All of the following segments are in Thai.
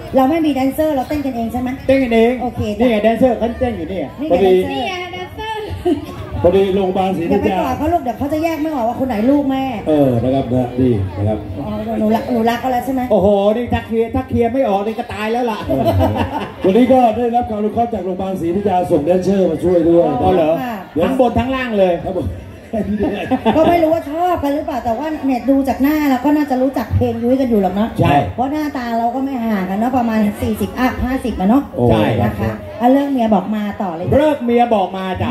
เราไม่มีแดนเซอร์เราเต้นกันเองใช่ไหมเต้นกันเองโอเคนี่ไงแดนเซอร์เขาเต้นอยู่นี่พอดีนี่ไงแดนเซอร์พอดีโรงพยาบาลศรีธัญญาอย่าไปกอดเขาลูกเดี๋ยวเขาจะแยกไม่ออกว่าคนไหนลูกแม่นะครับนะดีนะครับหนูรักเขาแล้วใช่ไหมโอ้โหนี่ถ้าเคลียร์ไม่ออกนี่ก็ตายแล้วล่ะวันนี้ก็ได้รับการอนุเคราะห์จากโรงพยาบาลศรีธัญญาส่งแดนเซอร์มาช่วยด้วยก็เหรอทั้งบนทั้งล่างเลยครับผมก็ไม่รู้ว่าชอบกันหรือเปล่าแต่ว่าเนี่ยดูจากหน้าเราก็น่าจะรู้จักเพลงยุ้ยกันอยู่หรอกเนาะใช่เพราะหน้าตาเราก็ไม่ห่างกันเนาะประมาณ40 อัพ 50เนาะใช่นะคะเรื่องเมียบอกมาต่อเลยเลิกเมียบอกมาจ้ะ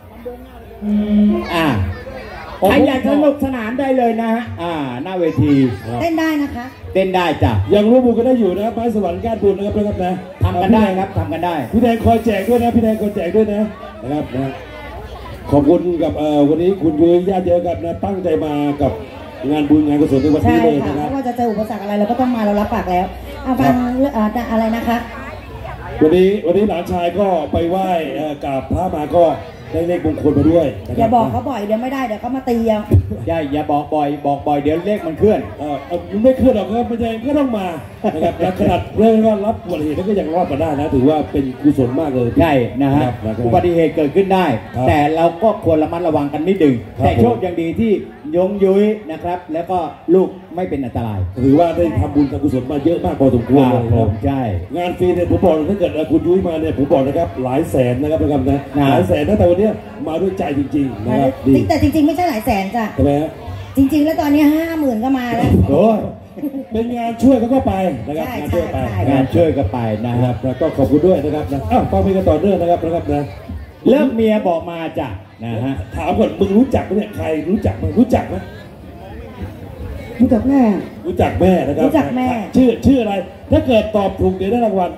ใครอยากสนุกสนานได้เลยนะฮะหน้าเวทีเต้นได้นะคะเต้นได้จ้ะยังร่วมบุญกันได้อยู่นะครับไม้สวรรค์ก้านบุญนะครับนะทำกันได้ครับทำกันได้พี่แดงคอยแจกด้วยนะพี่แดงคอยแจกด้วยนะครับนะขอบคุณกับวันนี้คุณยุ้ยญาติเยอะกับนะตั้งใจมากับงานบุญงานกุศลในวันนี้เลยนะครับไม่ว่าจะเจออุปสรรคอะไรเราก็ต้องมาเรารับปากแล้วฟังอะไรนะคะวันนี้หลานชายก็ไปไหว้กราบพระมาก็ได้เลขมงคลมาด้วยอย่าบอกเขาบ่อยเดี๋ยวไม่ได้เดี๋ยวเขามาตีเอาอย่าบอกบ่อยเดี๋ยวเลขมันเคลื่อนไม่เคลื่อนหรอกครับไม่ใช่ก็ต้องมานะครับและขนาดเรื่องว่ารับอุบัติเหตุก็ยังรอดมาได้นะถือว่าเป็นกุศลมากเลยใช่นะฮะอุบัติเหตุเกิดขึ้นได้แต่เราก็ควรระมัดระวังกันนิดนึงแต่โชคยังดีที่ยงยุ้ยนะครับแล้วก็ลูกไม่เป็นอันตรายถือว่าได้ทำบุญทำกุศลมาเยอะมากพอสมควรเลยครับใช่งานฟรีเนี่ยผมบอกถ้าเกิดคุณยุ้ยมาเนี่ยผมบอกนะครับหลายแสนนะครับนะหลายแสนนะแต่วันนี้มาด้วยใจจริงๆนะครับแต่จริงๆไม่ใช่หลายแสนจ้ะใช่ไหมฮะจริงๆแล้วตอนนี้50,000ก็มาแล้วโอ้เป็นงานช่วยก็ไปนะครับงานช่วยไปงานช่วยก็ไปนะครับแล้วก็ขอบคุณด้วยนะครับนะฟังเพลงกันต่อเนื่องนะครับนะเลิกเมียบอกมาจ้ะนะฮะถามก่อนมึงรู้จักไหมเนี่ยใครรู้จักไหมรู้จักแม่นะครับรู้จักแม่ชื่ออะไรถ้าเกิดตอบถูกเดี๋ยวได้รางวัล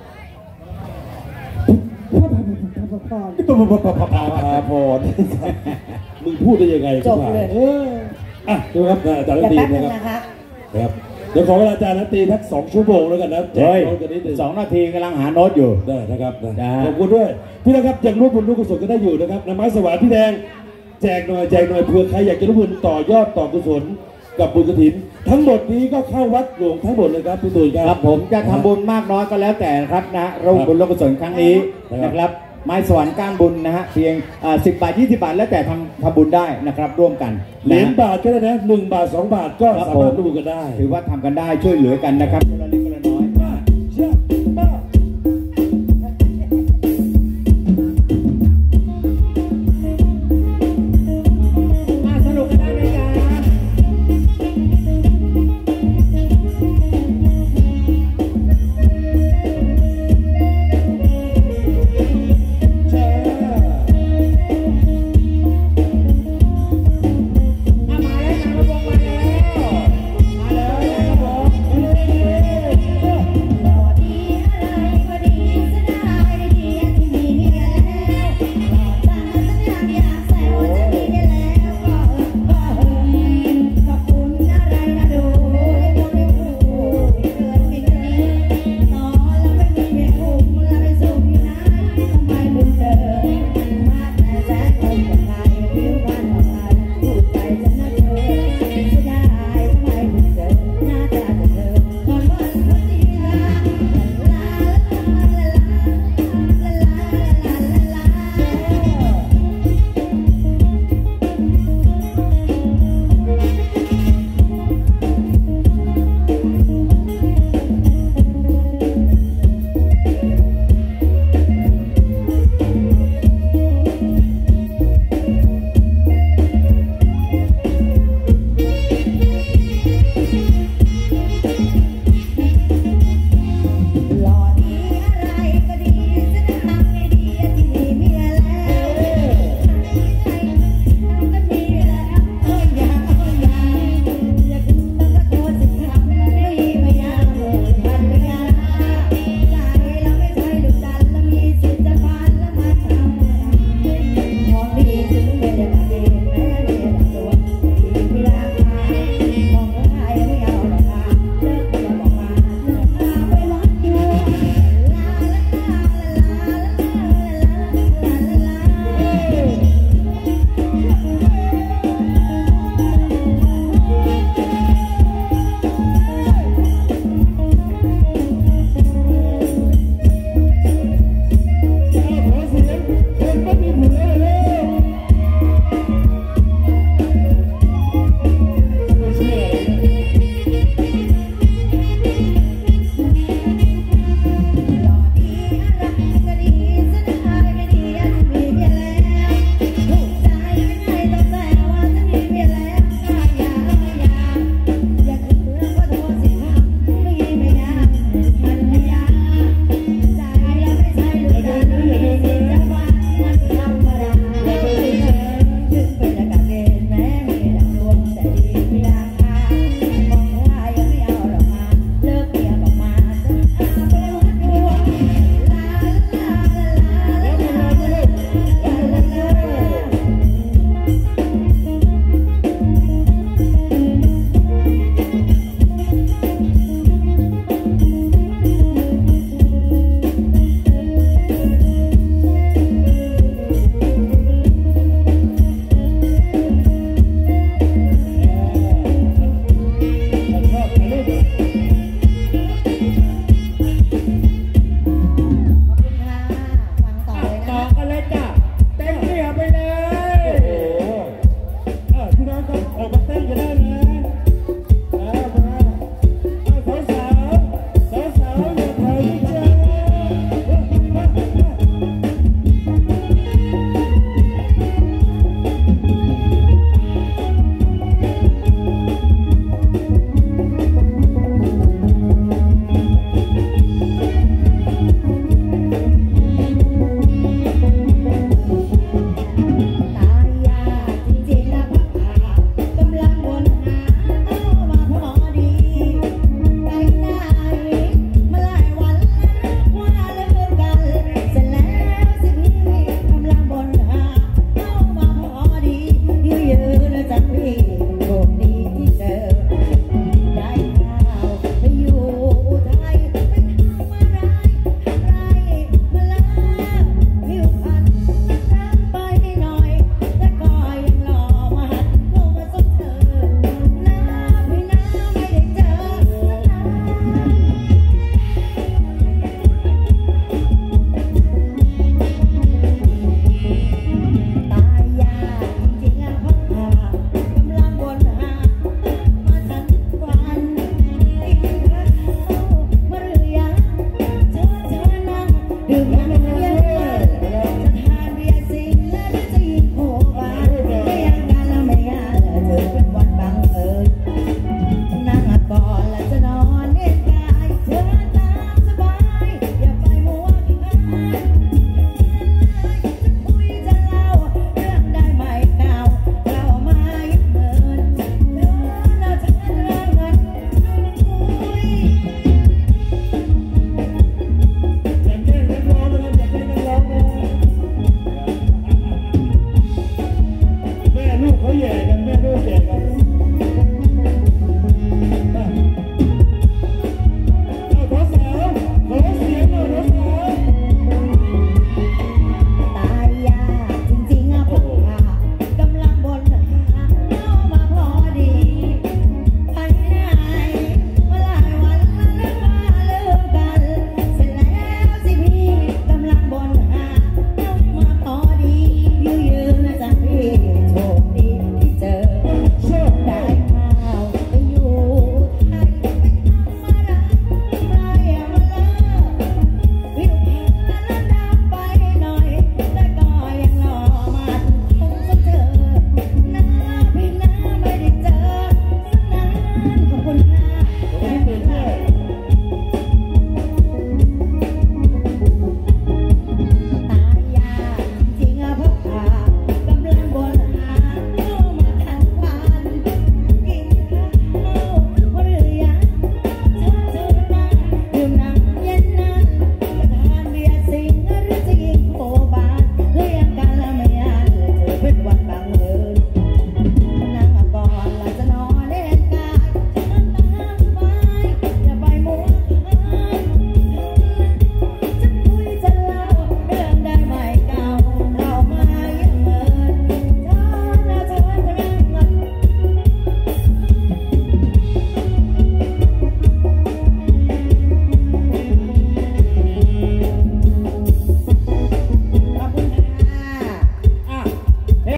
พอมึงพูดได้ยังไงจบเลยดูครับอาจารย์ตีนะครับเดี๋ยวขอเวลาอาจารย์ตีทัก2 ชั่วโมงแล้วกันนะเฮ้ย2 นาทีกำลังหาโน้ตอยู่ได้นะครับขอบคุณด้วยพี่นะครับยังร่วมบุญร่วมกุศลก็ได้อยู่นะครับน้ำไม้สวรรค์พี่แดงแจกหน่อยเพื่อใครอยากจะร่วมบุญต่อยอดต่อกุศลกับบุญกฐินทั้งหมดนี้ก็เข้าวัดหลวงทั้งหมดเลยครับพี่ตูนครับผมจะทำบุญมากน้อยก็แล้วแต่ครับนะร่วมบุญร่วมกุศลครั้งนี้นะครับไม้สวรรค์ก้านบุญนะฮะเพียง10 บาท 20 บาทแล้วแต่ทำบุญได้นะครับร่วมกันเหรียญบาทก็ได้นะ1 บาท 2 บาทก็สามารถร่วมกันได้ถือว่าทำกันได้ช่วยเหลือกันนะครับ